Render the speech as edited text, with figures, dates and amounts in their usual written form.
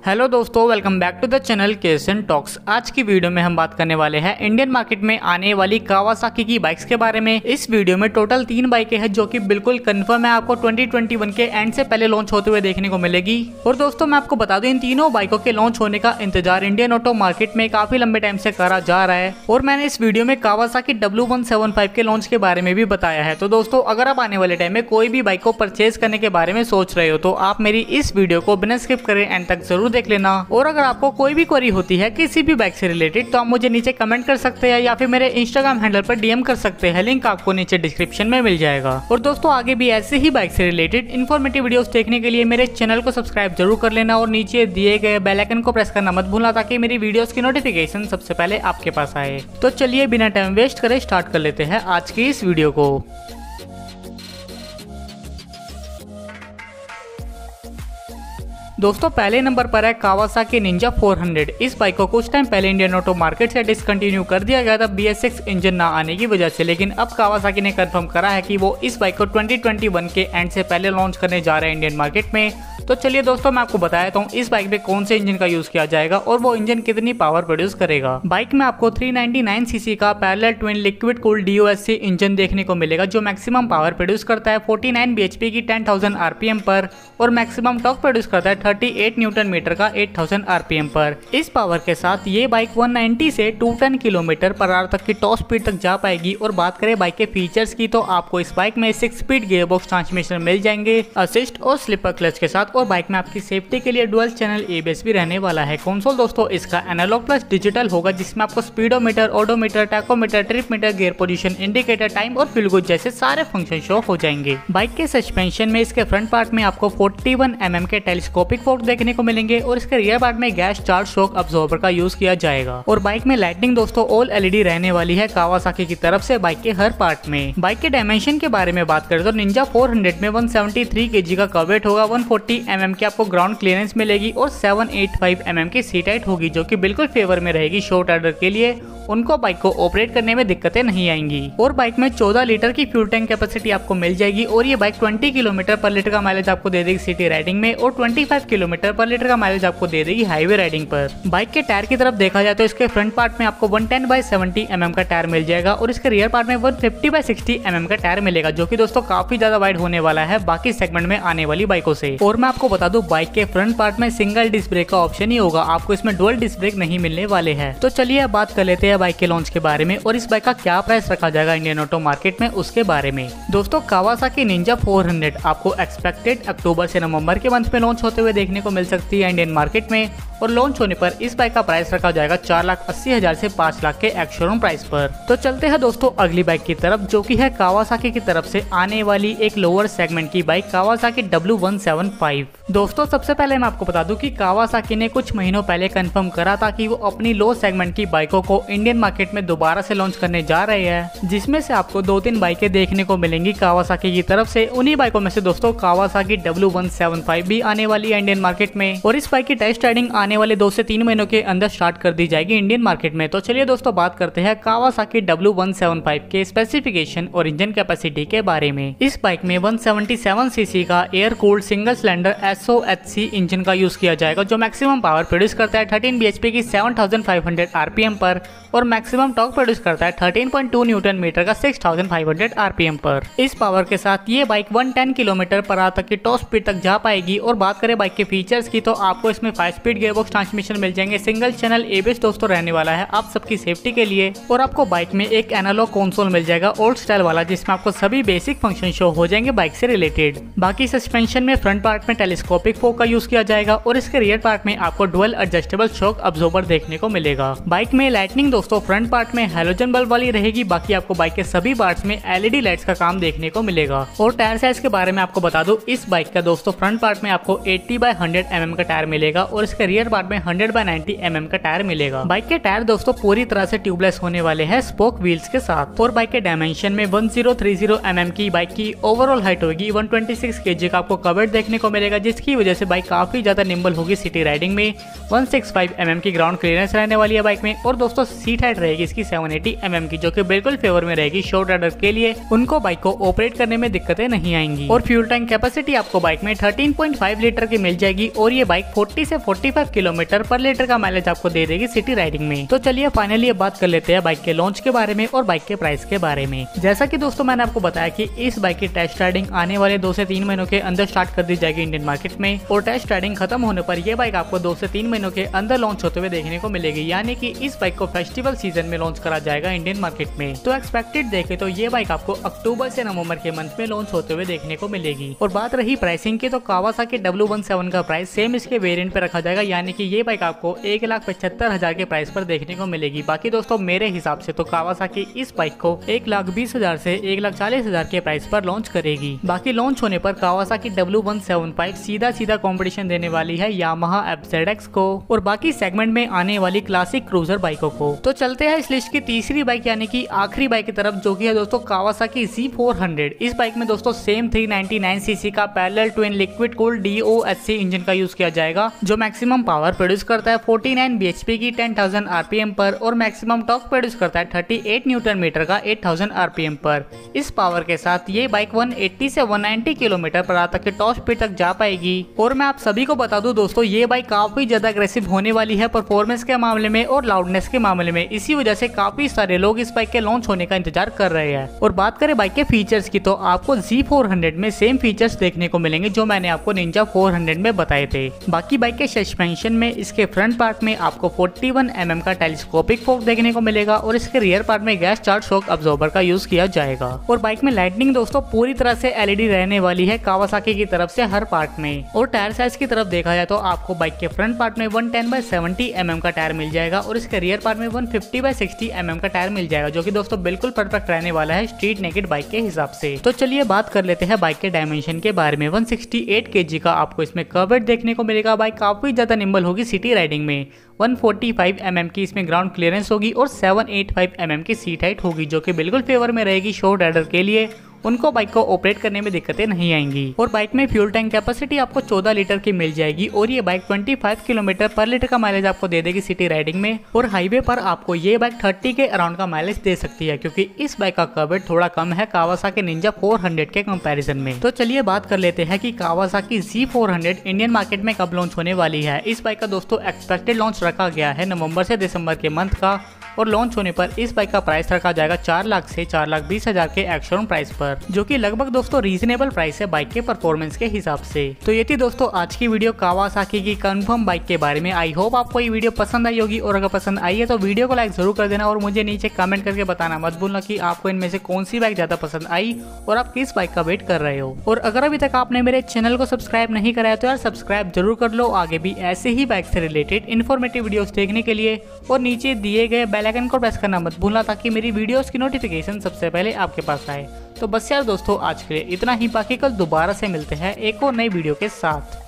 Hello दोस्तों, welcome back to the channel Kesan talks. आज की वीडियो में हम बात करने वाले हैं इंडियन मार्केट में आने वाली कावासाकी की बाइक्स के बारे में। इस वीडियो में टोटल 3 बाइकें हैं जो कि बिल्कुल कंफर्म है आपको 2021 के एंड से पहले लॉन्च होते हुए देखने को मिलेगी। और दोस्तों मैं आपको बता दूं, इन तीनों बाइकों के लॉन्च होने का इंतजार इंडियन ऑटो मार्केट में काफी लंबे टाइम से करा जा रहा है और मैंने इस वीडियो में कावासाकी W175 के लॉन्च के बारे में भी बताया है। तो दोस्तों अगर आप आने वाले टाइम में कोई भी बाइक को परचेज करने के बारे में सोच रहे हो तो आप मेरी इस वीडियो को बिना स्किप करे एंड तक जरूर देख लेना। और अगर आपको कोई भी क्वेरी होती है किसी भी बाइक से रिलेटेड तो आप मुझे नीचे कमेंट कर सकते हैं या फिर मेरे इंस्टाग्राम हैंडल पर डीएम कर सकते हैं। लिंक आपको नीचे डिस्क्रिप्शन में मिल जाएगा। और दोस्तों आगे भी ऐसे ही बाइक से रिलेटेड इन्फॉर्मेटिव वीडियोस देखने के लिए मेरे चैनल को सब्सक्राइब जरूर कर लेना और नीचे दिए गए बेल आइकन को प्रेस करना मत भूलना ताकि मेरी वीडियोस की नोटिफिकेशन सबसे पहले आपके पास आए। तो चलिए बिना टाइम वेस्ट करे स्टार्ट कर लेते हैं आज की इस वीडियो को। दोस्तों पहले नंबर पर है कावासाकी निंजा 400। इस बाइक को कुछ टाइम पहले इंडियन ऑटो मार्केट से डिसकंटिन्यू कर दिया गया था BS6 इंजन ना आने की वजह से, लेकिन अब कावासाकी ने कंफर्म करा है कि वो इस बाइक को 2021 के एंड से पहले लॉन्च करने जा रहे हैं इंडियन मार्केट में। तो चलिए दोस्तों मैं आपको बताया हूँ इस बाइक में कौन से इंजन का यूज किया जाएगा और वो इंजन कितनी पावर प्रोड्यूस करेगा। बाइक में आपको 399 सीसी का parallel twin liquid cooled DOSC engine देखने को मिलेगा जो मैक्सिमम पावर प्रोड्यूस करता है 49 bhp की 10,000 RPM पर और मैक्सिमम टॉर्क प्रोड्यूस करता है 38 न्यूटन मीटर का 8000 RPM पर। इस पावर के साथ ये बाइक 190 से 210 किलोमीटर पर आवर तक की टॉप स्पीड तक जा पाएगी। और बात करें बाइक के फीचर्स की तो आपको इस बाइक में 6 स्पीड गियरबॉक्स ट्रांसमिशन मिल जाएंगे, असिस्ट और स्लिपर क्लच के साथ। और बाइक में आपकी सेफ्टी के लिए डुअल चैनल ABS भी रहने वाला है। कंसोल दोस्तों इसका एनालॉग प्लस डिजिटल होगा जिसमें आपको speedometer, odometer, tachometer, trip meter, gear position, indicator, time और फ्यूल गेज जैसे सारे फंक्शन शो हो जाएंगे। बाइक के सस्पेंशन में इसके फ्रंट पार्ट में आपको 41 mm के टेलीस्कोपिक फोर्क देखने को मिलेंगे और इसके रियर पार्ट में गैस चार्ज शॉक अब्जॉर्बर का यूज किया जाएगा। और बाइक में लाइटनिंग दोस्तों ऑल LED रहने वाली है कावासाकी की तरफ से बाइक के हर पार्ट में। बाइक के डायमेंशन के बारे में बात करें तो निंजा 400 में 173 kg का कवर वेट होगा, 140 mm की आपको ग्राउंड क्लियरेंस मिलेगी और 785 mm की सीट हाइट होगी जो कि बिल्कुल फेवर में रहेगी शॉर्ट राइडर के लिए। उनको बाइक को ऑपरेट करने में दिक्कतें नहीं आएंगी। और बाइक में 14 लीटर की फ्यूल टैंक कैपेसिटी आपको मिल जाएगी और ये बाइक 20 किलोमीटर पर लीटर का माइलेज आपको दे देगी सिटी राइडिंग में और 25 किलोमीटर पर लीटर का माइलेज आपको दे देगी हाईवे राइडिंग पर। बाइक के टायर की तरफ देखा जाए तो इसके फ्रंट पार्ट में आपको 110/70 mm का टायर मिल जाएगा और इसके रियर पार्ट में 150/60 mm का टायर मिलेगा जो कि दोस्तों काफी ज्यादा वाइड होने वाला है बाकी सेगमेंट में आने वाली बाइकों से। और मैं आपको बता दूं बाइक के फ्रंट पार्ट में सिंगल डिस्क ब्रेक का ऑप्शन ही होगा, आपको इसमें डुअल डिस्क ब्रेक नहीं मिलने वाले हैं। तो चलिए अब बात कर लेते हैं बाइक के लॉन्च के बारे में और इस बाइक का क्या प्राइस रखा जाएगा इंडियन ऑटो मार्केट में उसके बारे में। दोस्तों कावासाकी निंजा 400 आपको एक्सपेक्टेड अक्टूबर से नवंबर के मंथ में लॉन्च होते हुए देखने को मिल सकती है इंडियन मार्केट में। और लॉन्च होने पर इस बाइक का प्राइस रखा जाएगा 4,80,000 से 5 लाख के एक्स शोरूम प्राइस पर। तो चलते हैं दोस्तों अगली बाइक की तरफ जो कि है कावासाकी की तरफ से आने वाली एक लोअर सेगमेंट की बाइक कावासाकी W175। दोस्तों सबसे पहले मैं आपको बता दूं कि कावासाकी ने कुछ महीनों पहले कंफर्म करा था कि वो अपनी लो सेगमेंट की बाइकों को इंडियन मार्केट में दोबारा से लॉन्च करने जा रहे हैं, जिसमें से आपको 2-3 बाइकें देखने को मिलेंगी कावासाकी की तरफ से। उन्हीं बाइकों में से दोस्तों कावासाकी W175 भी आने वाली है इंडियन मार्केट में और इस बाइक की टेस्ट राइडिंग आने वाले 2 से 3 महीनों के अंदर स्टार्ट कर दी जाएगी इंडियन मार्केट में। तो चलिए दोस्तों बात करते हैं कावासाकी W175 के स्पेसिफिकेशन और इंजन कैपेसिटी के बारे में। इस बाइक में 177 सीसी का air cooled single cylinder SOHC engine का यूज किया जाएगा जो मैक्सिमम पावर प्रोड्यूस करता है 13 bhp की 7500 RPM पर और मैक्सिमम टॉर्क प्रोड्यूस करता है 13.2 न्यूटन मीटर का 6500 RPM पर। इस पावर के साथ ये बाइक 110 किलोमीटर पर आवर तक की टॉप स्पीड तक जा पाएगी। और बात करें बाइक के फीचर्स की तो आपको इसमें 5 स्पीड गियरबॉक्स ट्रांसमिशन मिल जाएंगे, सिंगल चैनल ABS दोस्तों रहने वाला है आप सबकी सेफ्टी के लिए। और आपको बाइक में एक एनालॉग कंसोल मिल जाएगा ओल्ड स्टाइल वाला जिसमें आपको सभी बेसिक फंक्शन शो हो जाएंगे बाइक से रिलेटेड। बाकी सस्पेंशन में फ्रंट पार्ट में टेलीस्कोपिक फोर्क का यूज किया जाएगा और इसके रियर पार्ट में आपको डुअल एडजस्टेबल शॉक अब्जॉर्बर देखने को मिलेगा। बाइक में लाइटनिंग दोस्तों फ्रंट पार्ट में हैलोजन बल्ब वाली रहेगी, बाकी आपको बाइक के सभी पार्ट्स में LED लाइट्स का काम देखने को मिलेगा। और टायर साइज के बारे में आपको बता दूं इस बाइक का दोस्तों फ्रंट पार्ट में आपको 80/100 mm का टायर मिलेगा और इसके रियर पार्ट में 100/90 mm का टायर मिलेगा। बाइक के टायर दोस्तों पूरी तरह से ट्यूबलेस होने वाले हैं स्पोक व्हील्स के साथ। और बाइक के डायमेंशन में 1030 mm की बाइक की ओवरऑल हाइट होगी, 126 kg का आपको कवर देखने को मिलेगा जाएगा, जिसकी वजह से बाइक काफी ज्यादा निम्बल होगी सिटी राइडिंग में। 165 mm की ग्राउंड क्लियरेंस रहने वाली है बाइक में। और दोस्तों सीट हाइट रहेगी इसकी 780 mm की, जो कि बिल्कुल फेवर में रहेगी शॉर्ट राइडर के लिए। उनको बाइक को ऑपरेट करने में दिक्कतें नहीं आएंगी। और फ्यूल टैंक कैपेसिटी आपको बाइक में 13.5 लीटर की मिल जाएगी। और ये बाइक 40 से 45 किलोमीटर पर लीटर का माइलेज आपको दे देगी सिटी राइडिंग में। तो चलिए फाइनली अब बात कर लेते हैं बाइक के लॉन्च के बारे में और बाइक के प्राइस के बारे में। जैसा कि दोस्तों मैंने आपको बताया कि इस बाइक की टेस्ट राइडिंग आने वाले 2 से 3 महीनों के अंदर स्टार्ट कर दी जाएगी इंडियन मार्केट में। और टेस्ट राइडिंग खत्म होने पर यह बाइक आपको 2 से 3 महीनों के अंदर लॉन्च होते हुए देखने को मिलेगी, यानी कि इस बाइक को फेस्टिवल सीजन में लॉन्च करा जाएगा इंडियन मार्केट में। तो एक्सपेक्टेड देखें तो ये बाइक आपको अक्टूबर से नवंबर के मंथ में लॉन्च होते हुए देखने को मिलेगी। और बात रही प्राइसिंग की, तो कावासाकी W17 का प्राइस सेम इसके वेरिएंट पे रखा जाएगा, यानी कि ये बाइक आपको 1,75,000 के प्राइस पर देखने को मिलेगी। बाकी दोस्तों मेरे हिसाब से तो कावासाकी इस बाइक को 1,20,000 से 1,40,000 के प्राइस पर लॉन्च करेगी। बाकी लॉन्च होने पर कावासाकी W175 सीधा कंपटीशन देने वाली है यामाहा FZX को और बाकी सेगमेंट में आने वाली क्लासिक क्रूजर बाइकों को। तो चलते हैं इस लिस्ट की तीसरी बाइक यानी कि आखिरी बाइक की तरफ, जो कि है दोस्तों कावासाकी Z400। इस बाइक में दोस्तों सेम 399 सीसी का parallel twin liquid cooled DOHC engine का यूज किया जाएगा, जो मैक्सिमम पावर प्रोड्यूस करता है 49 bhp की 10,000 RPM पर और मैक्सिमम टॉर्क प्रोड्यूस करता है 38 न्यूटन मीटर का 8,000 RPM पर। इस पावर के साथ ये बाइक 180 से 190 किलोमीटर पर आधा के टॉप स्पीड तक जा पाएगी। और मैं आप सभी को बता दूं दोस्तों, ये बाइक काफी ज्यादा अग्रेसिव होने वाली है परफॉर्मेंस के मामले में और लाउडनेस के मामले में। इसी वजह से काफी सारे लोग इस बाइक के लॉन्च होने का इंतजार कर रहे हैं। और बात करें बाइक के फीचर्स की, तो आपको Z400 में सेम फीचर्स देखने को मिलेंगे जो मैंने आपको निंजा 400 में बताए थे। बाकी बाइक के सस्पेंशन में इसके फ्रंट पार्ट में आपको 41 mm का टेलीस्कोपिक फोर्क देखने को मिलेगा और इसके रियर पार्ट में गैस चार्ज शॉक अब्जॉर्बर का यूज किया जाएगा। और बाइक में लाइटनिंग दोस्तों पूरी तरह से LED रहने वाली है कावासाकी की तरफ से हर पार्ट में। और टायर साइज की तरफ देखा जाए तो आपको बाइक के फ्रंट पार्ट में 110/70 mm का टायर मिल जाएगा और इसके रियर पार्ट में 150/60 mm का टायर मिल जाएगा, जो कि दोस्तों बिल्कुल परफेक्ट रहने वाला है स्ट्रीट नेकेड बाइक के हिसाब से। तो चलिए बात कर लेते हैं बाइक के डायमेंशन के बारे में। 168 kg का आपको इसमें कर्व वेट देखने को मिलेगा। बाइक काफी ज्यादा निम्बल होगी सिटी राइडिंग में। 145 mm की इसमें ग्राउंड क्लियरेंस होगी और 785 mm की सीट हाइट होगी, जो कि बिल्कुल फेवर में रहेगी शॉर्ट राइडर के लिए। उनको बाइक को ऑपरेट करने में दिक्कतें नहीं आएंगी। और बाइक में फ्यूल टैंक कैपेसिटी आपको 14 लीटर की मिल जाएगी और ये बाइक 25 किलोमीटर पर लीटर का माइलेज आपको दे देगी सिटी राइडिंग में। और हाईवे पर आपको ये बाइक 30 के अराउंड का माइलेज दे सकती है, क्योंकि इस बाइक का कर्व वेट थोड़ा कम है कावासाकी निंजा 400 के कंपैरिजन में। तो चलिए बात कर लेते हैं कि कावासाकी Z400 इंडियन मार्केट में कब लॉन्च होने वाली है। इस बाइक का दोस्तों एक्सपेक्टेड लॉन्च रखा गया है नवंबर से दिसंबर के मंथ का। और लॉन्च होने पर इस बाइक का प्राइस रखा जाएगा 4 लाख से 4,20,000 के एक्स-शोरूम प्राइस पर, जो कि लगभग दोस्तों रीजनेबल प्राइस है बाइक के परफॉर्मेंस के हिसाब से। तो ये थी दोस्तों आज की वीडियो कावासाकी की कंफर्म बाइक के बारे में। आई होप आपको ये वीडियो पसंद आई होगी और अगर पसंद आई है तो वीडियो को लाइक जरूर कर देना और मुझे नीचे कमेंट करके बताना मत भूलना कि आपको इनमें से कौन सी बाइक ज्यादा पसंद आई और आप किस बाइक का वेट कर रहे हो। और अगर अभी तक आपने मेरे चैनल को सब्सक्राइब नहीं करा है तो यार सब्सक्राइब जरूर कर लो आगे भी ऐसे ही बाइक से रिलेटेड इन्फॉर्मेटिव वीडियोस देखने के लिए। और नीचे दिए गए बेल आइकन को प्रेस करना मत भूलना ताकि मेरी वीडियोस की नोटिफिकेशन सबसे पहले आपके पास आए। तो बस यार दोस्तों आज के लिए इतना ही, बाकी कल दोबारा से मिलते हैं एक और नई वीडियो के साथ।